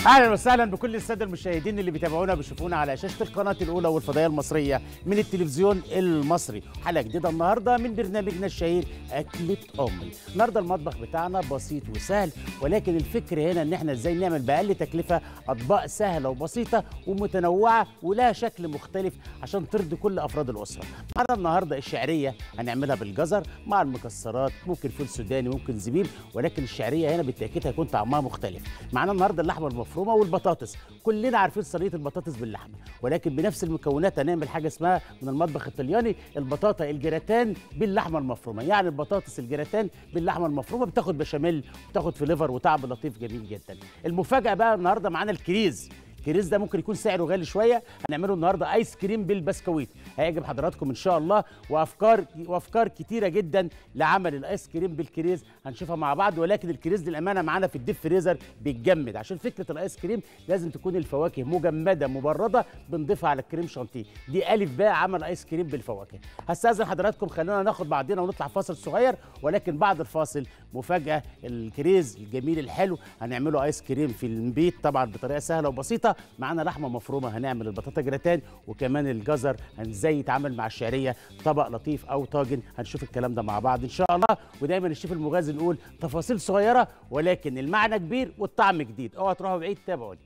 اهلا وسهلا بكل الساده المشاهدين اللي بيتابعونا بيشوفونا على شاشه القناه الاولى والفضائيه المصريه من التلفزيون المصري. حلقه جديده النهارده من برنامجنا الشهير اكله امي. النهارده المطبخ بتاعنا بسيط وسهل، ولكن الفكر هنا ان احنا ازاي نعمل باقل تكلفه اطباق سهله وبسيطه ومتنوعه ولها شكل مختلف عشان ترضي كل افراد الاسره. معانا النهارده الشعريه هنعملها بالجزر مع المكسرات، ممكن فول سوداني، ممكن زبيب، ولكن الشعريه هنا بالتاكيد هيكون طعمها مختلف. معانا النهارده اللحمه المفرومه والبطاطس. كلنا عارفين صينيه البطاطس باللحمه، ولكن بنفس المكونات هنعمل حاجه اسمها من المطبخ الطلياني البطاطا الجراتان باللحمه المفرومه. يعني البطاطس الجراتان باللحمه المفرومه بتاخد بشاميل، بتاخد فليفر وطعم لطيف جميل جدا. المفاجاه بقى النهارده معانا الكريز. الكريز ده ممكن يكون سعره غالي شويه، هنعمله النهارده ايس كريم بالبسكويت، هيعجب حضراتكم ان شاء الله. وافكار كتيره جدا لعمل الايس كريم بالكريز هنشوفها مع بعض. ولكن الكريز للامانه معانا في الديب فريزر بيتجمد، عشان فكره الايس كريم لازم تكون الفواكه مجمده مبرده بنضيفها على الكريم شانتيه. دي الف باء عمل ايس كريم بالفواكه. هستاذن حضراتكم خلونا ناخد بعضنا ونطلع فاصل صغير، ولكن بعد الفاصل مفاجاه. الكريز الجميل الحلو هنعمله ايس كريم في البيت طبعا بطريقه سهله وبسيطه. معانا لحمه مفرومه هنعمل البطاطا جراتان، وكمان الجزر ازاي يتعامل مع الشعريه طبق لطيف او طاجن. هنشوف الكلام ده مع بعض ان شاء الله. ودايما الشيف المغازي نقول تفاصيل صغيره ولكن المعنى كبير والطعم جديد. اوعوا تروحوا بعيد، تابعوني.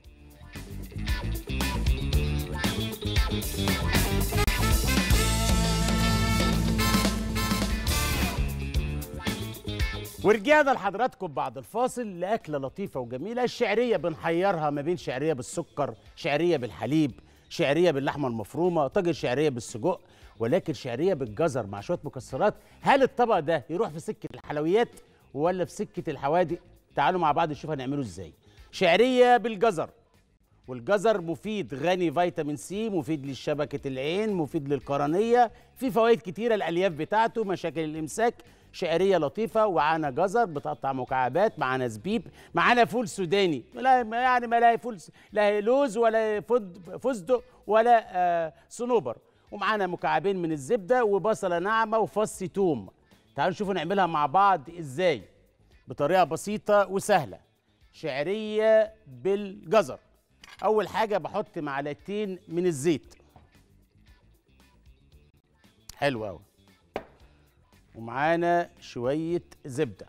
ورجعنا لحضراتكم بعد الفاصل لاكله لطيفه وجميله. الشعريه بنحيرها ما بين شعريه بالسكر، شعريه بالحليب، شعريه باللحمه المفرومه، طاجن شعريه بالسجق، ولكن شعريه بالجزر مع شويه مكسرات. هل الطبق ده يروح في سكه الحلويات ولا في سكه الحوادق؟ تعالوا مع بعض نشوف هنعمله ازاي. شعريه بالجزر، والجزر مفيد، غني فيتامين سي، مفيد لشبكه العين، مفيد للقرنيه، في فوائد كتيره، الالياف بتاعته، مشاكل الامساك. شعريه لطيفه ومعانا جزر بتقطع مكعبات، معانا زبيب، معانا فول سوداني. لا يعني ما لا فول، لا لوز ولا فستق ولا صنوبر، ومعانا مكعبين من الزبده وبصله ناعمه وفص توم. تعالوا نشوفوا نعملها مع بعض ازاي بطريقه بسيطه وسهله. شعريه بالجزر. اول حاجه بحط معلقتين من الزيت، حلو قوي، ومعانا شويه زبده.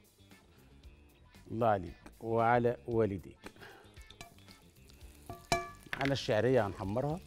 الله عليك وعلى والديك. معانا الشعريه هنحمرها.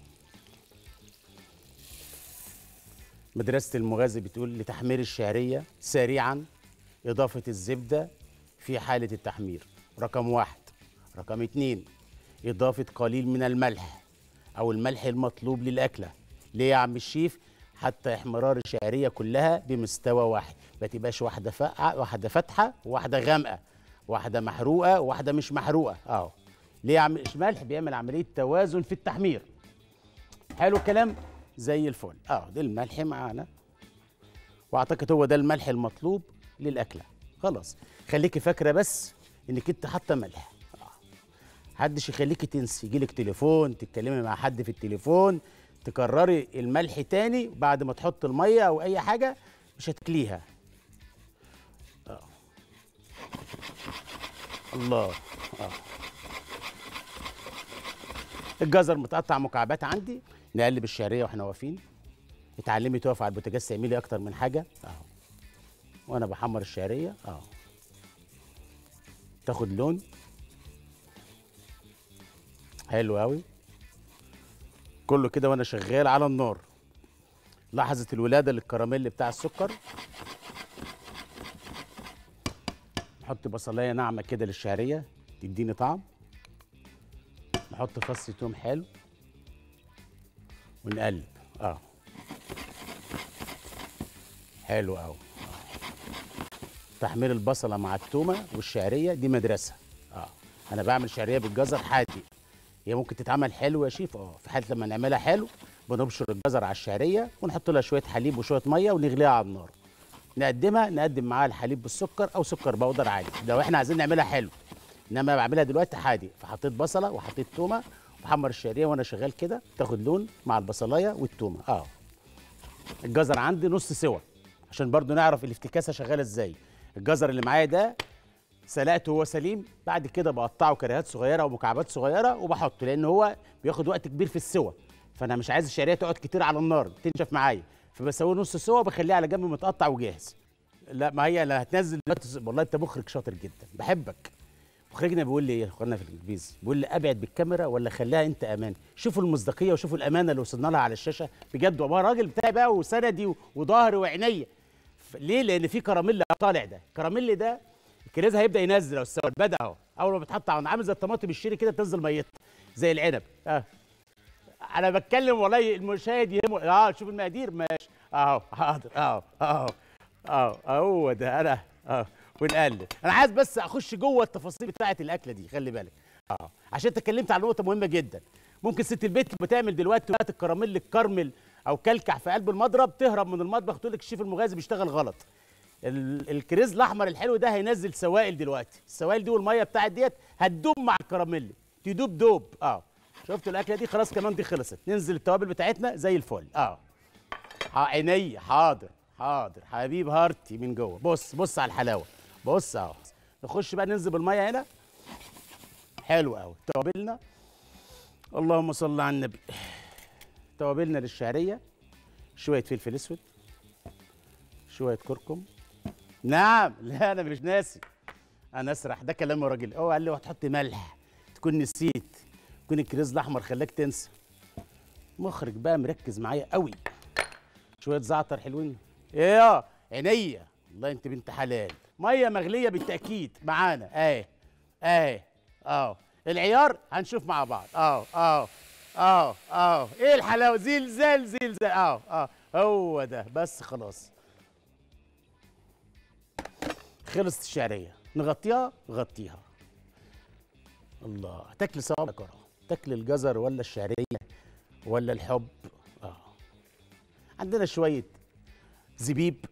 مدرسه المغازي بتقول لتحمير الشعريه سريعا اضافه الزبده في حاله التحمير، رقم 1. رقم 2، إضافة قليل من الملح أو الملح المطلوب للأكلة. ليه يا عم الشيف؟ حتى إحمرار الشعرية كلها بمستوى واحد، ما تبقاش واحدة فاتحة وواحدة غامقة، واحدة محروقة وواحدة مش محروقة. ليه يا عم؟ الملح بيعمل عملية توازن في التحمير. حلو الكلام؟ زي الفل. ده الملح معانا، وأعتقد هو ده الملح المطلوب للأكلة. خلاص، خليكي فاكرة بس إنك أنت حاطة ملح. محدش يخليكي تنسي، يجيلك تليفون تتكلمي مع حد في التليفون تكرري الملح تاني بعد ما تحط الميه او اي حاجه، مش هتاكليها. الله. الجزر متقطع مكعبات عندي. نقلب الشعريه واحنا واقفين. اتعلمي تقف على البوتاجاز تعملي اكتر من حاجه. وانا بحمر الشعريه تاخد لون حلو قوي كله كده وانا شغال على النار. لحظه الولاده للكراميل بتاع السكر. نحط بصلايه ناعمه كده للشعريه تديني طعم. نحط فص توم حلو ونقلب. حلو قوي. تحمير البصله مع التومه والشعريه دي مدرسه. انا بعمل شعريه بالجزر حادق، هي ممكن تتعمل حلو يا شيف. في حاله لما نعملها حلو بنبشر الجزر على الشعريه ونحط لها شويه حليب وشويه ميه ونغليها على النار. نقدم معاها الحليب بالسكر او سكر بودر عادي لو احنا عايزين نعملها حلو. انما بعملها دلوقتي حادق، فحطيت بصله وحطيت تومه وبحمر الشعريه وانا شغال كده تاخد لون مع البصلايه والتومه. الجزر عندي نص سوا عشان برضو نعرف الافتكاسه شغاله ازاي. الجزر اللي معايا ده سلقته وهو سليم، بعد كده بقطعه كريهات صغيره ومكعبات صغيره وبحطه، لان هو بياخد وقت كبير في السوى، فانا مش عايز الشعريه تقعد كتير على النار تنشف معايا، فبسويه نص سوا وبخليه على جنب متقطع وجاهز. لا ما هي لا هتنزل دلوقتي، والله انت مخرج شاطر جدا، بحبك. مخرجنا بيقول لي ايه اخوانا في الانجليزي، بيقول لي ابعد بالكاميرا ولا خليها انت امان. شوفوا المصداقيه وشوفوا الامانه اللي وصلنا لها على الشاشه بجد، والله الراجل بتاعي بقى وسندي وظهري وعينيا. ليه؟ لان في كراميل طالع، ده الكراميل ده الكريز هيبدا ينزل لو السواد بدا اهو، اول ما بتحط عامل زي الطماطم الشيري كده بتنزل ميتها زي العنب. انا بتكلم والله المشاهد يهمه. شوف المقادير ماشي اهو، حاضر اهو هو ده انا ونقلب. انا عايز بس اخش جوه التفاصيل بتاعه الاكله دي، خلي بالك عشان انت اتكلمت على نقطه مهمه جدا. ممكن ست البيت بتعمل دلوقتي وقت الكراميل الكرمل او كلكع في قلب المضرب تهرب من المطبخ تقول لك الشيف المغازي بيشتغل غلط. الكريز الاحمر الحلو ده هينزل سوائل دلوقتي، السوائل دي والميه بتاعت ديت هتدوب مع الكراميل، تدوب دوب. شفتوا الاكله دي خلاص، كمان دي خلصت، ننزل التوابل بتاعتنا زي الفل. عينيا حاضر حبيب هارتي من جوه. بص على الحلاوه، بص اهو. نخش بقى ننزل بالميه هنا، حلو قوي. توابلنا اللهم صل على النبي. توابلنا للشعريه، شويه فلفل اسود، شويه كركم. نعم، لا انا مش ناسي، انا اسرح، ده كلام راجل. هو قال لي هتحط ملح، تكون نسيت، تكون الكريز الاحمر خلاك تنسى. مخرج بقى مركز معايا قوي. شويه زعتر حلوين. ايه عينيا، والله انت بنت حلال. ميه مغليه بالتاكيد معانا اهي العيار هنشوف مع بعض. ايه الحلاوه، زلزال هو ده بس. خلاص خلصت الشعريه، نغطيها. الله، تاكل صوابعك ورا، تاكل الجزر ولا الشعريه ولا الحب. عندنا شويه زبيب،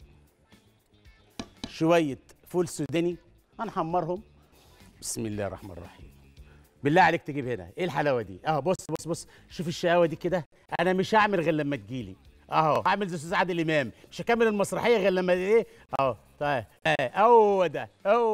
شويه فول سوداني هنحمرهم. بسم الله الرحمن الرحيم. بالله عليك تجيب هنا ايه الحلاوه دي. بص شوف الشقاوه دي كده. انا مش هعمل غير لما تجيلي هعمل زي استاذ عادل امام، مش هكمل المسرحيه غير لما ايه. طيب هو ده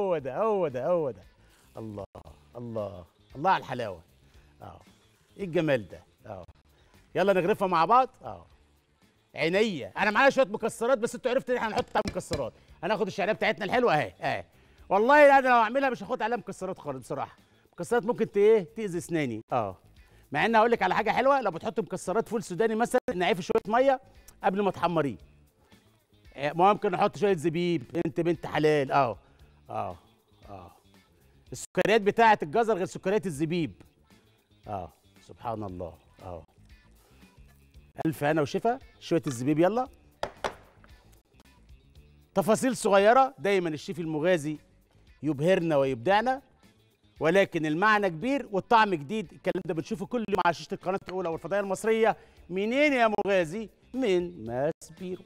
الله على الحلاوه. ايه الجمال ده. يلا نغرفها مع بعض. عينيا، انا معايا شويه مكسرات، بس انتوا عرفتوا ان احنا هنحط عليها مكسرات. هناخد الشعريه بتاعتنا الحلوه اهي. والله انا لو اعملها مش هاخد عليها مكسرات خالص بصراحه. مكسرات ممكن تاذي اسناني. مع ان هقول لك على حاجه حلوه، لو بتحط مكسرات فول سوداني مثلا نعيه في شويه ميه قبل ما تحمريه. ممكن نحط شويه زبيب، انت بنت حلال. السكريات بتاعه الجزر غير سكريات الزبيب. سبحان الله. الف هنا وشفا. شويه الزبيب يلا. تفاصيل صغيره، دايما الشيف المغازي يبهرنا ويبدعنا، ولكن المعنى كبير والطعم جديد. الكلام ده بنشوفه كل يوم على شاشه القناه الاولى والفضائيه المصريه. منين يا مغازي؟ من ماسبيرو.